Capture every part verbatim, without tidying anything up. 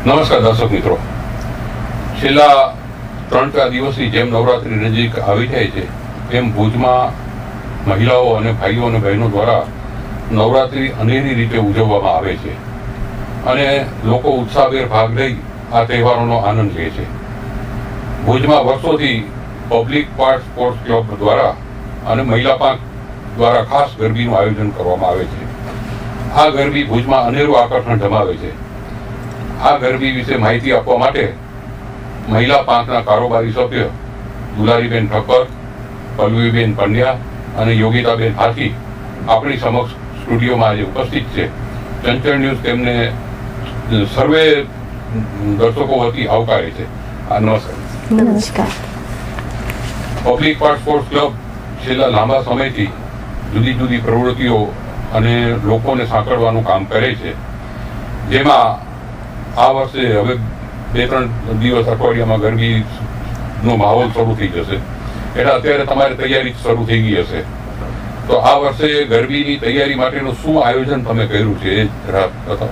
નમસ્કાર દર્શક મિત્રો, છેલ્લા ત્રણ ચાર દિવસથી જેમ નવરાત્રી નજીક આવી જાય છે તેમ ભુજમાં મહિલાઓ અને ભાઈઓ અને બહેનો દ્વારા નવરાત્રી અનેરી રીતે ઉજવવામાં આવે છે અને લોકો ઉત્સાહભેર ભાગ લઈ આ તહેવારોનો આનંદ લે છે. ભુજમાં વર્ષોથી પબ્લિક પાર્ક સ્પોર્ટ્સ ક્લબ દ્વારા અને મહિલા પાંખ દ્વારા ખાસ ગરબીનું આયોજન કરવામાં આવે છે. આ ગરબી ભુજમાં અનેરું આકર્ષણ જમાવે છે. આ ગરબી વિશે માહિતી આપવા માટે મહિલા પાંખના કારોબારી સભ્ય દુલારીબેન ઠક્કર, પલ્લવીબેન પંડ્યા અને યોગિતાબેન હાથી આપણી સમક્ષ સ્ટુડિયોમાં આજે ઉપસ્થિત છે. ચંચળ ન્યૂઝ તેમને સર્વે દર્શકો વતી આવકારે છે. નમસ્કાર. નમસ્કાર. પબ્લિક પાર્ક સ્પોર્ટ્સ ક્લબ છેલ્લા લાંબા સમયથી જુદી જુદી પ્રવૃત્તિઓ અને લોકોને સાંકળવાનું કામ કરે છે, જેમાં આ વર્ષે હવે બે ત્રણ દિવસ અઠવાડિયામાં ગરબીનો માહોલ શરૂ થઈ જશે. એટલે અત્યારે તમારી તૈયારી શરૂ થઈ ગઈ હશે, તો આ વર્ષે ગરબીની તૈયારી માટેનું શું આયોજન તમે કર્યું છે એ જરા બતાવો.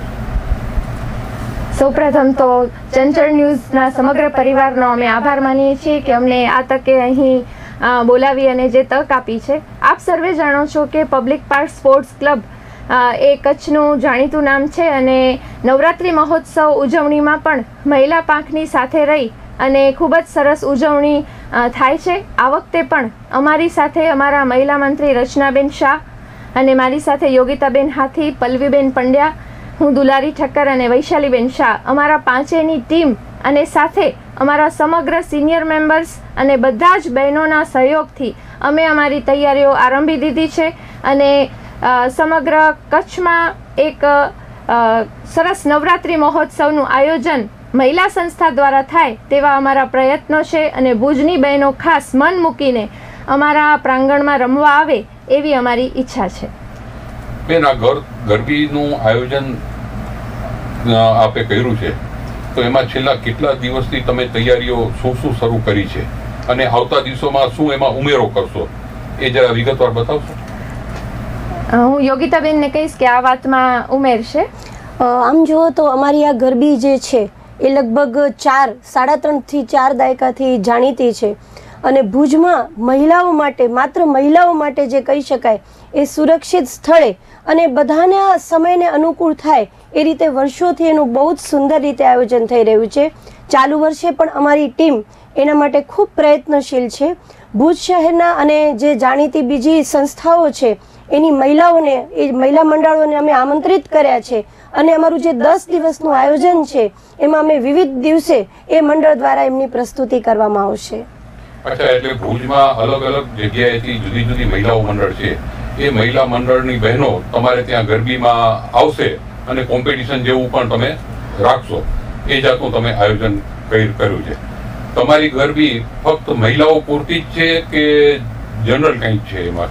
સૌપ્રથમ તો ચંચળ ન્યૂઝના સમગ્ર પરિવારનો અમે આભાર માનીએ છીએ કે અમને આ તકે અહીં બોલાવી અને જે તક આપી છે. આપ સર્વે જાણો છો કે પબ્લિક પાર્ક સ્પોર્ટ્સ ક્લબ એ કચ્છનું જાણીતું નામ છે અને નવરાત્રિ મહોત્સવ ઉજવણીમાં પણ મહિલા પાંખની સાથે રહી અને ખૂબ જ સરસ ઉજવણી થાય છે. આ વખતે પણ અમારી સાથે અમારા મહિલા મંત્રી રચનાબેન શાહ અને મારી સાથે યોગિતાબેન હાથી, પલ્લવીબેન પંડ્યા, હું દુલારી ઠક્કર અને વૈશાલીબેન શાહ, અમારા પાંચેયની ટીમ અને સાથે અમારા સમગ્ર સિનિયર મેમ્બર્સ અને બધા જ બહેનોના સહયોગથી અમે અમારી તૈયારીઓ આરંભી દીધી છે અને સમગ્ર કચ્છમાં એક સરસ નવરાત્રિ મહોત્સવનું આયોજન મહિલા સંસ્થા દ્વારા થાય તેવા અમારા પ્રયત્નો છે અને ભુજની બહેનો ખાસ મન મૂકીને અમારા પ્રાંગણમાં રમવા આવે એવી અમારી ઈચ્છા છે. બેન, આ ઘર ગરબીનું આયોજન આપે કર્યું છે, તો એમાં છેલ્લા કેટલા દિવસથી તમે તૈયારીઓ શું શું શરૂ કરી છે અને આવતા દિવસોમાં શું એમાં ઉમેરો કરશો એ જરા વિગતવાર બતાવશો? હું યોગિતાબેનને કહીશ કે આ વાતમાં ઉમેરશે. આમ જુઓ તો અમારી આ ગરબી જે છે એ લગભગ ચાર સાડા ત્રણથી ચાર દાયકાથી જાણીતી છે અને ભુજમાં મહિલાઓ માટે, માત્ર મહિલાઓ માટે જે કહી શકાય એ સુરક્ષિત સ્થળે અને બધાના સમયને અનુકૂળ થાય એ રીતે વર્ષોથી એનું બહુ જ સુંદર રીતે આયોજન થઈ રહ્યું છે. ચાલુ વર્ષે પણ અમારી ટીમ એના માટે ખૂબ પ્રયત્નશીલ છે. ભુજ શહેરના અને જે જાણીતી બીજી સંસ્થાઓ છે એની મહિલાઓને, એ મહિલા મંડળોને અમે આમંત્રિત કર્યા છે અને અમારું જે દસ દિવસનું આયોજન છે એમાં અમે વિવિધ દિવસે એ મંડળ દ્વારા એમની પ્રસ્તુતિ કરવામાં આવશે. અચ્છા, એટલે ભુજમાં અલગ અલગ જગ્યાએથી જુદી જુદી મહિલાઓ મંડળ છે, એ મહિલા મંડળની બહેનો તમારે ત્યાં ગરબીમાં આવશે અને કોમ્પિટિશન જેવું પણ તમે રાખશો, એ જાતનું તમે આયોજન કર્યું છે. તમારી ગરબી ફક્ત મહિલાઓ પૂરતી જ છે કે જનરલ કંઈક છે એમાં?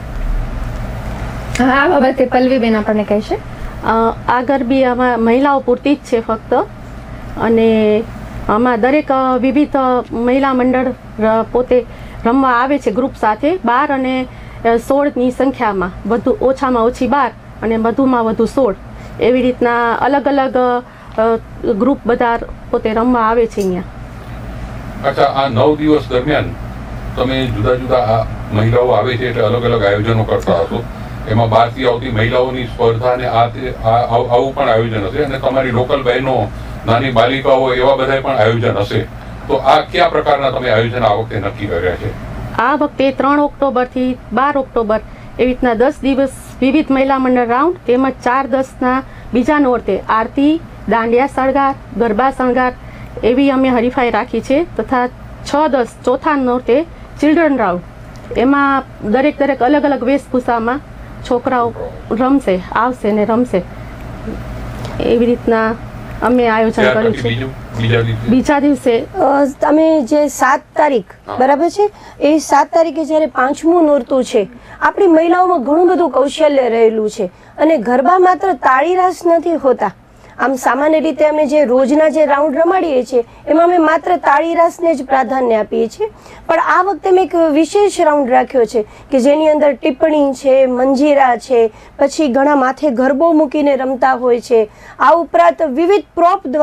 આ બાબતે પલ્લવીબેન આપણને કહેશે. આ ગરબી આમાં મહિલાઓ પૂરતી જ છે ફક્ત, અને આમાં દરેક વિવિધ મહિલા મંડળ પોતે રમવા આવે છે ગ્રુપ સાથે. બાર અને સોળની સંખ્યામાં, વધુ ઓછામાં ઓછી બાર અને વધુમાં વધુ સોળ, એવી રીતના અલગ અલગ ગ્રુપ બધા પોતે રમવા આવે છે અહીંયા. અચ્છા, આ નવ દિવસ દરમિયાન તમે જુદા જુદા મહિલાઓ આવે છે એટલે અલગ અલગ આયોજનો કરતા હશો. એમાં બહારથી આવતી મહિલાઓની સ્પર્ધા ને આવું પણ આયોજન હશે અને તમારી લોકલ બહેનો, નાની બાલિકાઓ, એવા બધા પણ આયોજન હશે. તો આ કયા પ્રકારના તમે આયોજન આ વખતે નક્કી કર્યા છે? આ વખતે ત્રણ ઓક્ટોબર થી બાર ઓક્ટોબર એવી રીતના દસ દિવસ વિવિધ મહિલા મંડળ રાઉન્ડ, તેમજ ચાર દસના બીજા નોરતે આરતી, દાંડિયા શણગાર, ગરબા શણગાર એવી અમે હરીફાઈ રાખી છે. તથા છ દસ ચોથા નોરતે ચિલ્ડ્રન રાઉન્ડ, એમાં દરેક દરેક અલગ અલગ વેશભૂષામાં છોકરાઓ રમશે, આવશે ને રમશે. એવી રીતના અમે આયોજન કર્યું છે. બીજા દિવસે અમે જે સાત તારીખ બરાબર છે, એ સાત તારીખે જ્યારે પાંચમું નોરતું છે, આપણી મહિલાઓમાં ઘણું બધું કૌશલ્ય રહેલું છે અને ગરબા માત્ર તાળી રાસ નથી હોતા. આમ સામાન્ય રીતે અમે જે રોજના જે રાઉન્ડ રમાડીએ છીએ એમાં અમે માત્ર તાળી રાસને જ પ્રાધાન્ય આપીએ છીએ, પણ આ વખતે મેં એક વિશેષ રાઉન્ડ રાખ્યો છે કે જેની અંદર ટિપ્પણી છે, મંજીરા છે, પછી ઘણા માથે ગરબો મૂકીને રમતા હોય છે. આ ઉપરાંત વિવિધ પ્રોપ દ્વારા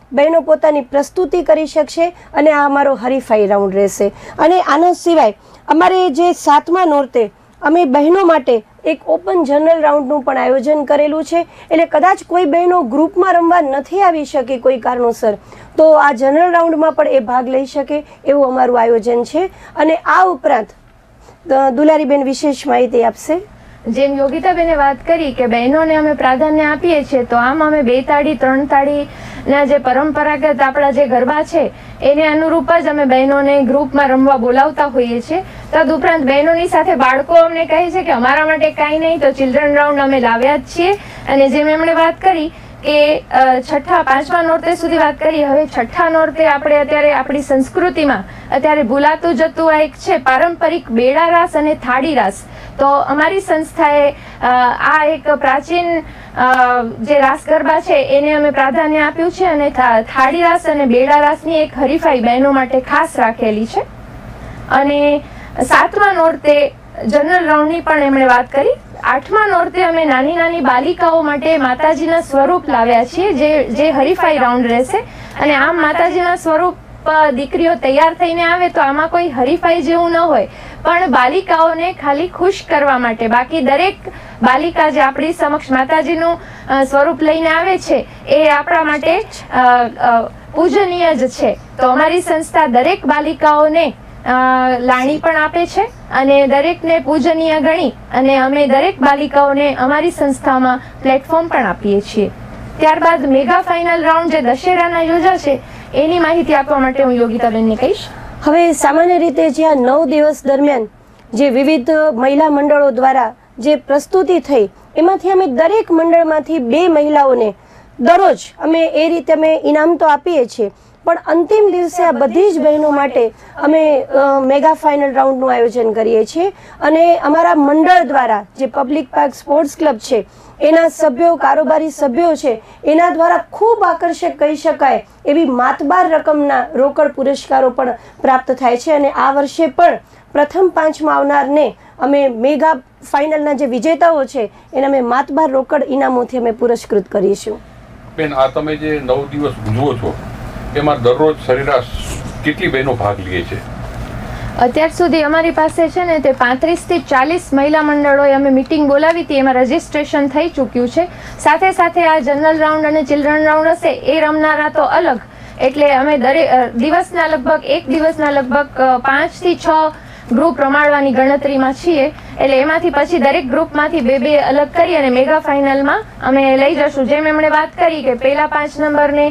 બહેનો પોતાની પ્રસ્તુતિ કરી શકશે અને આ અમારો હરીફાઈ રાઉન્ડ રહેશે. અને આના સિવાય અમારે જે સાતમા નોરતે અમે બહેનો માટે એક ઓપન જનરલ રાઉન્ડનું પણ આયોજન કરેલું છે. એટલે કદાચ કોઈ બહેનો ગ્રુપમાં રમવા નથી આવી શકે કોઈ કારણોસર, તો આ જનરલ રાઉન્ડમાં પણ એ ભાગ લઈ શકે એવું અમારું આયોજન છે. અને આ ઉપરાંત દુલારીબેન વિશેષ માહિતી આપશે. જેમ યોગિતાબેને વાત કરી કે બહેનોને અમે પ્રાધાન્ય આપીએ છીએ, તો આમ અમે બે તાળી ત્રણ તાળીના જે પરંપરાગત આપણા જે ગરબા છે એને અનુરૂપ જ અમે બહેનોને ગ્રુપમાં રમવા બોલાવતા હોઈએ છીએ. તદુપરાંત બહેનોની સાથે બાળકો અમને કહે છે કે અમારા માટે કાંઈ નહીં, તો ચિલ્ડ્રન રાઉન્ડ અમે લાવ્યા જ છીએ. અને જેમ એમણે વાત કરી કે છઠ્ઠા પાંચમા નોરતે સુધી વાત કરી, હવે છઠ્ઠા નોરતે આપણે અત્યારે આપણી સંસ્કૃતિમાં અત્યારે ભૂલાતું જતું આ એક છે પારંપરિક બેડા રાસ અને થાળી રાસ. તો અમારી સંસ્થાએ આ એક પ્રાચીન જે રાસ ગરબા છે એને અમે પ્રાધાન્ય આપ્યું છે અને થાળી રાસ અને બેડા રાસની એક હરીફાઈ બહેનો માટે ખાસ રાખેલી છે. અને સાતમા નોરતે જનરલ રાઉન્ડની પણ એમણે વાત કરી. આઠમા નોરતે અમે નાની નાની બાલિકાઓ માટે માતાજીના સ્વરૂપ લાવ્યા છીએ, જે જે હરીફાઈ રાઉન્ડ રહેશે. અને આમ માતાજીના સ્વરૂપ દીકરીઓ તૈયાર થઈને આવે તો આમાં કોઈ હરીફાઈ જેવું ન હોય, પણ બાલિકાઓને ખાલી ખુશ કરવા માટે. બાકી દરેક બાલિકા જે આપણી સમક્ષ માતાજીનું સ્વરૂપ લઈને આવે છે એ આપણા માટે પૂજનીય જ છે. તો અમારી સંસ્થા દરેક બાલિકાઓને લાણી પણ આપે છે અને દરેકને પૂજનીય ગણી અને અમે દરેક બાલિકાઓને અમારી સંસ્થામાં પ્લેટફોર્મ પણ આપીએ છીએ. ત્યારબાદ મેગા ફાઇનલ રાઉન્ડ જે દશેરાના યોજાશે એની માહિતી આપવા માટે હું યોગિતાબેનને કહીશ. હવે સામાન્ય રીતે જે આ નવ દિવસ દરમિયાન જે વિવિધ મહિલા મંડળો દ્વારા જે પ્રસ્તુતિ થઈ, એમાંથી અમે દરેક મંડળમાંથી બે મહિલાઓને દરરોજ અમે એ રીતે અમે ઇનામ તો આપીએ છીએ, પણ અંતિમ દિવસે આ બધી જ બહેનો માટે અમે મેગા ફાઇનલ રાઉન્ડનું આયોજન કરીએ છીએ. અને અમારા મંડળ દ્વારા જે પબ્લિક પાર્ક સ્પોર્ટ્સ ક્લબ છે એના સભ્યો, કારોબારી સભ્યો છે, એના દ્વારા ખૂબ આકર્ષક કહી શકાય એવી માતબાર રકમના રોકડ પુરસ્કારો પણ પ્રાપ્ત થાય છે. અને આ વર્ષે પણ પ્રથમ પાંચમાં આવનારને અમે મેગા ફાઇનલના જે વિજેતાઓ છે એને અમે માતબાર રોકડ ઇનામોથી અમે પુરસ્કૃત કરીશું. બેન, આ તમે જે નવ દિવસ ઉજવો છો એમાં દરરોજ સરેરાશ કેટલી બહેનો ભાગ લે છે? અત્યાર સુધી અમારી પાસે છે ને તે પાંત્રીસ થી ચાલીસ મહિલા મંડળોએ અમે મિટિંગ બોલાવી હતી, એમાં રજીસ્ટ્રેશન થઈ ચૂક્યું છે. સાથે સાથે આ જનરલ રાઉન્ડ અને ચિલ્ડ્રન રાઉન્ડ હશે એ રમનારા તો અલગ. એટલે અમે દરેક દિવસના લગભગ એક દિવસના લગભગ પાંચ થી છ ગ્રુપ રમાડવાની ગણતરીમાં છીએ. એટલે એમાંથી પછી દરેક ગ્રુપમાંથી બે બે અલગ કરી અને મેગા ફાઇનલમાં અમે લઈ જશું. જેમ એમણે વાત કરી કે પહેલા પાંચ નંબરને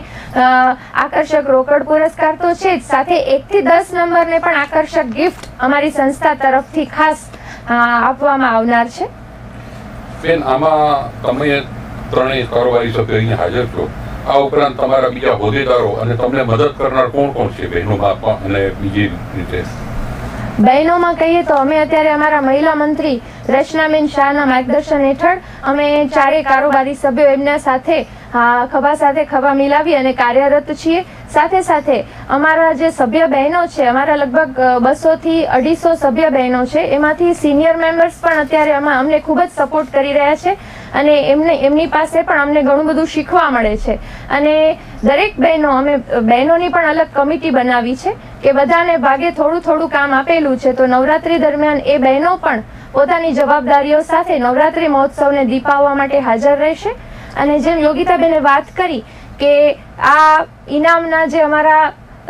આકર્ષક રોકડ પુરસ્કાર તો છે જ, સાથે એક થી દસ નંબરને પણ આકર્ષક ગિફ્ટ અમારી સંસ્થા તરફથી ખાસ આપવામાં આવનાર છે. બેન, આમાં તમે ત્રણેય કારોબારી સભ્યો અહીંયા હાજર છો, આ ઉપરાંત તમારા બીજા હોદ્દેદારો અને તમને મદદ કરનાર કોણ કોણ છે બહેનોમાં અને બીજી રીતે? બહેનોમાં કહીએ તો અમે અત્યારે અમારા મહિલા મંત્રી રચનાબેન શાહના માર્ગદર્શન હેઠળ અમે ચારેય કારોબારી સભ્યો એમના સાથે ખભા સાથે ખભા મિલાવી અને કાર્યરત છીએ. સાથે સાથે અમારા જે સભ્ય બહેનો છે, અમારા લગભગ બસો થી અઢીસો સભ્ય બહેનો છે, એમાંથી સિનિયર મેમ્બર્સ પણ અત્યારે આમાં અમને ખૂબ જ સપોર્ટ કરી રહ્યા છે અને એમને એમની પાસે પણ અમને ઘણું બધું શીખવા મળે છે. અને દરેક બહેનો અમે બહેનોની પણ અલગ કમિટી બનાવી છે કે બધાને ભાગે થોડું થોડું કામ આપેલું છે. તો નવરાત્રી દરમિયાન એ બહેનો પણ પોતાની જવાબદારીઓ સાથે નવરાત્રી મહોત્સવને દીપાવવા માટે હાજર રહેશે. અને જેમ યોગિતાબેને વાત કરી કે આ ઇનામના જે અમારા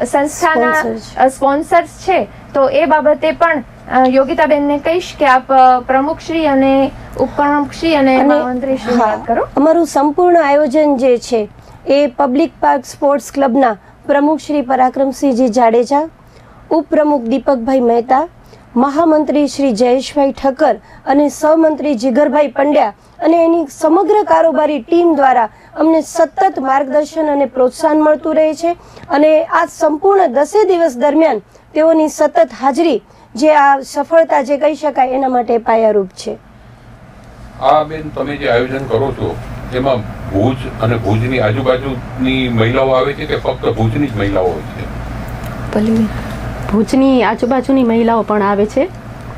સંસ્થાના સ્પોન્સર્સ છે, તો એ બાબતે પણ યોગિતાબેનને કહીશ કે આપ પ્રમુખશ્રી અને ઉપપ્રમુખશ્રી અને મહામંત્રીશ્રી વાત કરો. અમારું સંપૂર્ણ આયોજન જે છે એ પબ્લિક પાર્ક સ્પોર્ટ્સ ક્લબના પ્રમુખ શ્રી પરાક્રમસિંહજી જાડેજા, ઉપપ્રમુખ દીપકભાઈ મહેતા, મહામંત્રી શ્રી જયેશભાઈ ઠક્કર અને સહમંત્રી જીગરભાઈ પંડ્યા અને એની સમગ્ર કારોબારી ટીમ દ્વારા અમને સતત માર્ગદર્શન અને પ્રોત્સાહન મળતું રહે છે. અને આ સંપૂર્ણ દસે દિવસ દરમિયાન તેઓની સતત હાજરી જે આ સફળતા જે કહી શકાય એના માટે પાયારૂપ છે. આ બેન, તમે જે આયોજન કરો છો એમાં ભુજ અને ભુજની આજુબાજુની મહિલાઓ આવે છે કે ફક્ત ભુજની જ મહિલાઓ હોય છે? ભુજની આજુબાજુની મહિલાઓ પણ આવે છે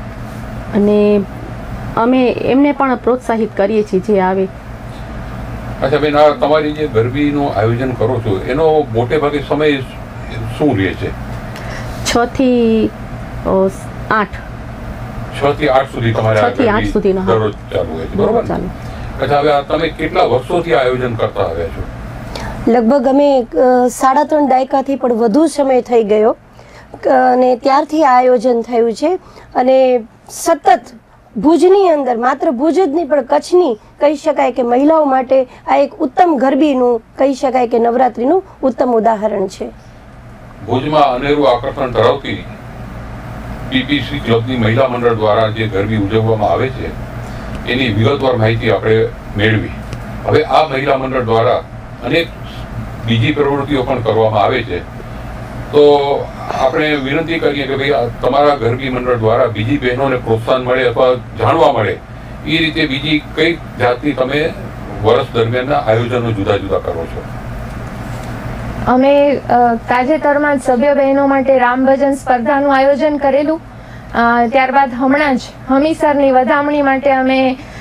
અને અમે એમને પણ પ્રોત્સાહિત કરીએ છીએ જે આવે. અચ્છા બેન, આ તમારી જે ગરબીનું આયોજન કરો છો એનો મોટે ભાગે સમય શું રહે છે? છ થી આઠ છ થી આઠ સુધી તમારે છ થી આઠ સુધીનો દરરોજ ચાલુ હોય છે, બરોબર ને? અચ્છા, હવે તમે કેટલા વર્ષોથી આયોજન કરતા આવ્યા છો? લગભગ અમે સાડા ત્રણ દાયકાથી પણ વધુ સમય થઈ ગયો અને ત્યારથી આ આયોજન થયું છે. અને સતત ભુજની અંદર, માત્ર ભુજ જ નહીં પણ કચ્છની કહી શકાય કે મહિલાઓ માટે આ એક ઉત્તમ ગરબીનું કહી શકાય કે નવરાત્રિનું ઉત્તમ ઉદાહરણ છે. ભુજમાં અનેરું આકર્ષણ ધરાવતી પીપીસી ક્લબની મહિલા મંડળ દ્વારા જે ગરબી ઉજવવામાં આવે છે એની વિગતવાર માહિતી આપણે મેળવી. હવે આ મહિલા મંડળ દ્વારા અનેક બીજી પ્રવૃત્તિઓ પણ કરવામાં આવે છે, તો આપણે વિનંતી કરીએ કે ભાઈ તમારા ગરબી મંડળ દ્વારા બીજી બહેનોને પ્રોત્સાહન મળે અથવા જાણવા મળે એ રીતે બીજી કઈ જાતની તમે વર્ષ દરમિયાનના આયોજનો જુદા જુદા કરો છો? અમે તાજેતરમાં જ સભ્ય બહેનો માટે રામ ભજન સ્પર્ધાનું આયોજન કરેલું. ત્યારબાદ હમણાં જ હમીસરની વધામણી માટે અમે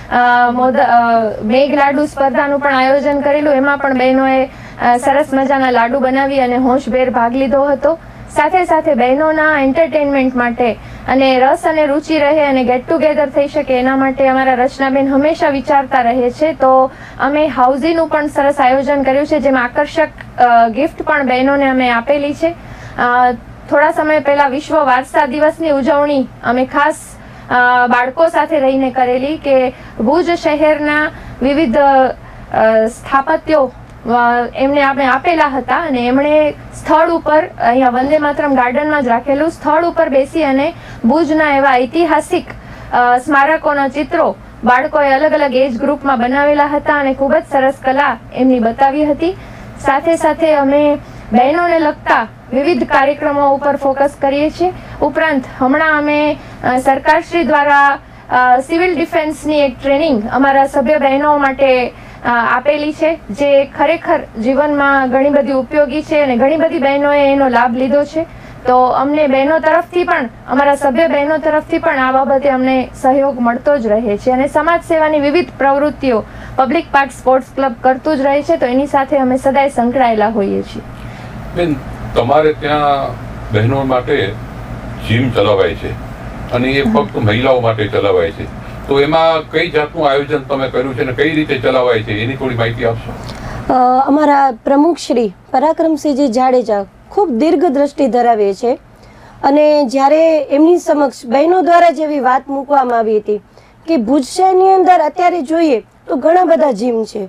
મેઘ લાડુ સ્પર્ધાનું પણ આયોજન કરેલું. એમાં પણ બહેનોએ સરસ મજાના લાડુ બનાવી અને હોંશભેર ભાગ લીધો હતો. સાથે સાથે બહેનોના એન્ટરટેનમેન્ટ માટે અને રસ અને રુચિ રહે અને ગેટ ટુગેધર થઈ શકે એના માટે અમારા રચનાબેન હંમેશા વિચારતા રહે છે. તો અમે હાઉઝીનું પણ સરસ આયોજન કર્યું છે, જેમાં આકર્ષક ગિફ્ટ પણ બહેનોને અમે આપેલી છે. થોડા સમય પહેલા વિશ્વ વારસા દિવસની ઉજવણી અમે ખાસ બાળકો સાથે રહીને કરેલી કે ભુજ શહેરના વિવિધ સ્થાપત્યો એમને આપણે આપેલા હતા અને એમણે સ્થળ ઉપર અહીંયા વંદે માતરમ ગાર્ડનમાં જ રાખેલું સ્થળ ઉપર બેસી અને ભુજના એવા ઐતિહાસિક સ્મારકોના ચિત્રો બાળકોએ અલગ અલગ એજ ગ્રુપમાં બનાવેલા હતા અને ખૂબ જ સરસ કલા એમની બતાવી હતી. સાથે સાથે અમે બહેનોને લગતા વિવિધ કાર્યક્રમો ઉપર ફોકસ કરીએ છીએ. ઉપરાંત હમણાં અમે સરકારશ્રી દ્વારા સિવિલ ડિફેન્સની એક ટ્રેનિંગ અમારા સભ્ય બહેનો માટે આપેલી છે, જે ખરેખર જીવનમાં ઘણી બધી ઉપયોગી છે અને ઘણી બધી બહેનોએ એનો લાભ લીધો છે. તો અમને બહેનો તરફથી પણ, અમારા સભ્ય બહેનો તરફથી પણ આ બાબતે અમને સહયોગ મળતો જ રહે છે અને સમાજ સેવાની વિવિધ પ્રવૃત્તિઓ પબ્લિક પાર્ક સ્પોર્ટ્સ ક્લબ કરતું જ રહે છે. તો એની સાથે અમે સદાય સંકળાયેલા હોઈએ છીએ. બેન, તમારે ત્યાં બહેનો માટે જીમ ચલાવાય છે અને એ ફક્ત મહિલાઓ માટે ચલાવાય છે, તો એમાં કઈ જાતનું આયોજન તમે કર્યું છે અને કઈ રીતે ચલાવાય છે એની થોડી માહિતી આપશો? અમારા પ્રમુખ શ્રી પરાક્રમસિંહજી જાડેજા ખૂબ દીર્ઘ દ્રષ્ટિ ધરાવે છે અને જ્યારે એમની સમક્ષ બહેનો દ્વારા જેવી વાત મૂકવામાં આવી હતી કે ભુજ શહેરની અંદર અત્યારે જોઈએ તો ઘણા બધા જીમ છે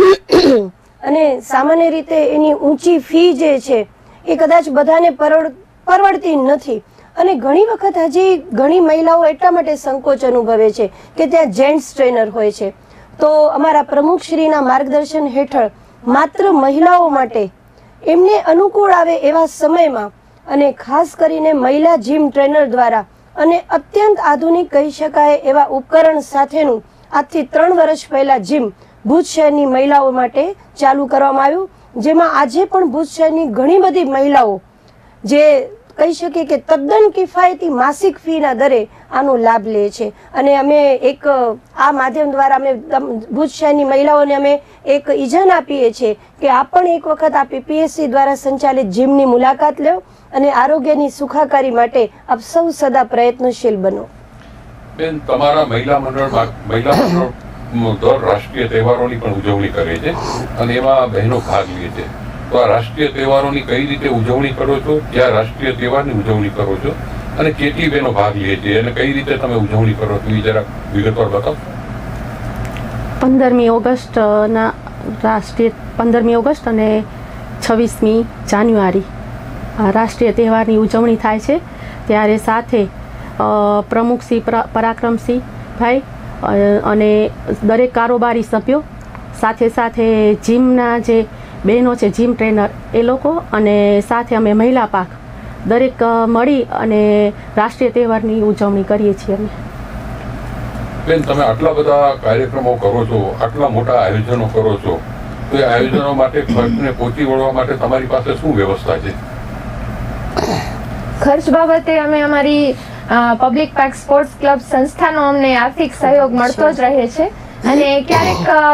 અને સામાન્ય રીતે એની ઊંચી ફી જે છે એ કદાચ બધાને પરવડ પરવડતી નથી અને ઘણી વખત હજી ઘણી મહિલાઓ એટલા માટે સંકોચ અનુભવે છે કે ત્યાં જેન્ટ્સ ટ્રેનર હોય છે. તો અમારા પ્રમુખશ્રીના માર્ગદર્શન હેઠળ માત્ર મહિલાઓ માટે એમને અનુકૂળ આવે એવા સમયમાં અને ખાસ કરીને મહિલા જીમ ટ્રેનર દ્વારા અને અત્યંત આધુનિક કહી શકાય એવા ઉપકરણ સાથેનું આજથી ત્રણ વર્ષ પહેલા જીમ ભુજ શહેરની મહિલાઓ માટે ચાલુ કરવામાં આવ્યું, જેમાં આજે પણ ભુજ શહેરની ઘણી બધી મહિલાઓ જે કહી શકીએ કે તદ્દન કિફાયતી માસિક ફીના દરે આનો લાભ લે છે. અને અમે એક આ માધ્યમ દ્વારા અમે ભુજ શહેરની મહિલાઓને અમે એક ઇજન આપીએ છીએ કે આપ પણ એક વખત આ પીપીએસસી દ્વારા સંચાલિત જીમની મુલાકાત લો અને આરોગ્યની સુખાકારી માટે આપ સૌ સદા પ્રયત્નશીલ બનો. બેન, તમારા મહિલા મંડળ મહિલા મંડળ દર રાષ્ટ્રીય તહેવારોની પણ ઉજવણી કરે છે અને એમાં બહેનો ભાગ લે છે. તો આ રાષ્ટ્રીય તહેવારોની કઈ રીતે ઉજવણી કરો છો, ક્યાં રાષ્ટ્રીય તહેવારની ઉજવણી કરો છો અને કેટલી બહેનો ભાગ લે છે અને કઈ રીતે તમે ઉજવણી કરો છો એ જરા વિગતવાર બતાવો. પંદરમી ઓગસ્ટના રાષ્ટ્રીય પંદરમી ઓગસ્ટ અને છવ્વીસમી જાન્યુઆરી રાષ્ટ્રીય તહેવારની ઉજવણી થાય છે. ત્યારે સાથે પ્રમુખશ્રી પરાક્રમસિંહ ભાઈ અને દરેક કારોબારી સભ્યો, સાથે સાથે જીમના જે બહેનો છે જીમ ટ્રેનર એ લોકો અને સાથે અમે મહિલા પાક દરેક મળી અને રાષ્ટ્રીય તહેવારની ઉજવણી કરીએ છીએ. અમે બેન, તમે આટલા બધા કાર્યક્રમો કરો છો, આટલા મોટા આયોજનો કરો છો, તો એ આયોજનો માટે ખર્ચને પહોંચી વળવા માટે તમારી પાસે શું વ્યવસ્થા છે? ખર્ચ બાબતે અમે અમારી પબ્લિક પાર્ક સ્પોર્ટ્સ ક્લબ સંસ્થાનો અમને આર્થિક સહયોગ મળતો જ રહે છે અને ક્યારેક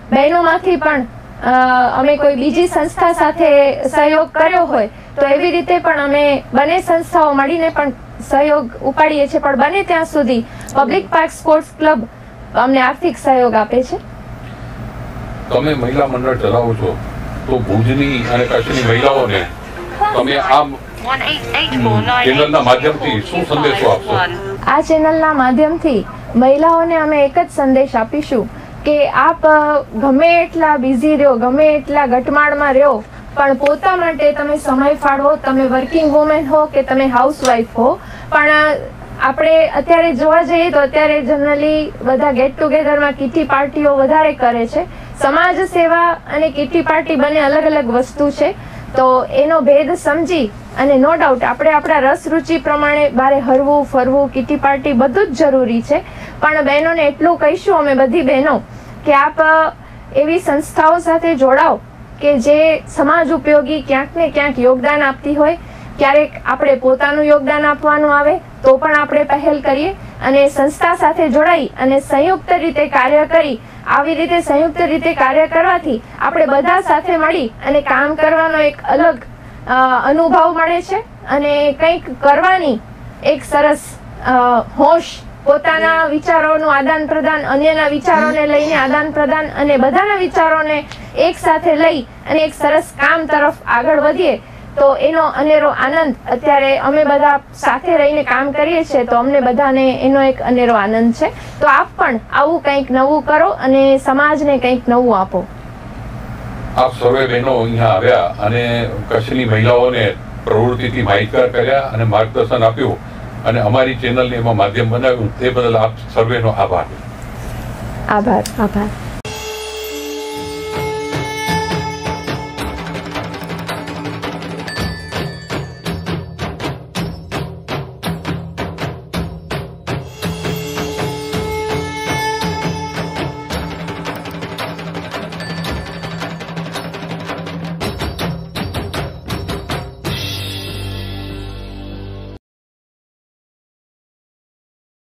બહેનોમાંથી પણ અ, અમે કોઈ બીજી સંસ્થા સાથે સહયોગ કર્યો હોય તો એવી રીતે પણ અમે બંને સંસ્થાઓ મળીને પણ સહયોગ ઉપાડીએ છીએ, પણ બને ત્યાં સુધી પબ્લિક પાર્ક સ્પોર્ટ્સ ક્લબ અમને આર્થિક સહયોગ આપે છે. તમે મહિલા મંડળ ચલાવો છો તો ભુજની અને કચ્છની મહિલાઓને તમે આ ચેનલના માધ્યમથી શું સંદેશો આપશો? આ ચેનલના માધ્યમથી મહિલાઓને અમે એક જ સંદેશ આપીશું કે આપ અ, ગમે એટલા બિઝી રહ્યો, ગમે એટલા ગટમાળમાં રહ્યો, પણ પોતા માટે તમે સમય ફાળવો. તમે વર્કિંગ વુમેન હો કે તમે હાઉસવાઈફ હો, પણ અ, આપણે અત્યારે જોવા જઈએ તો અત્યારે જનરલી બધા ગેટ ટુગેધરમાં કીટી પાર્ટીઓ વધારે કરે છે. સમાજ સેવા અને કીટી પાર્ટી બંને અલગ અલગ વસ્તુ છે, તો એનો ભેદ સમજી અને નો ડાઉટ આપણે આપણા રસ રુચિ પ્રમાણે બારે હરવું ફરવું, કીટી પાર્ટી બધું જ જરૂરી છે. પણ બહેનોને એટલું કહીશું અમે બધી બહેનો કે આપ અ, એવી સંસ્થાઓ સાથે જોડાઓ કે જે સમાજ ઉપયોગી ક્યાંક ને ક્યાંક યોગદાન આપતી હોય. ક્યારેક આપણે પોતાનું યોગદાન આપવાનું આવે તો પણ આપણે પહેલ કરીએ અને સંસ્થા સાથે જોડાઈ અને સંયુક્ત રીતે કાર્ય કરી. આવી રીતે સંયુક્ત રીતે કાર્ય કરવાથી આપણે બધા સાથે મળી અને કામ કરવાનો એક અલગ અ, અનુભવ મળે છે અને કંઈક કરવાની એક સરસ અ, હોશ, પોતાના વિચારોનું આદાન પ્રદાન, અન્યના વિચારોને લઈને આદાન પ્રદાન અને બધાના વિચારોને એક સાથે લઈ અને એક સરસ કામ તરફ આગળ વધીએ તો એનો અનેરો આનંદ. અત્યારે અમે બધા સાથે રહીને કામ કરીએ છીએ તો અમને બધાને એનો એક અનેરો આનંદ છે. તો આપ પણ આવું કંઈક નવું કરો અને સમાજને કંઈક નવું આપો. આપ સર્વે બહેનો અહીંયા આવ્યા અને કચ્છની મહિલાઓને પ્રવૃત્તિથી માહિતગાર કર્યા અને માર્ગદર્શન આપ્યું અને અમારી ચેનલને એમાં માધ્યમ બનાવ્યું, તે બદલ આપ સર્વેનો આભાર. આભાર. આભાર.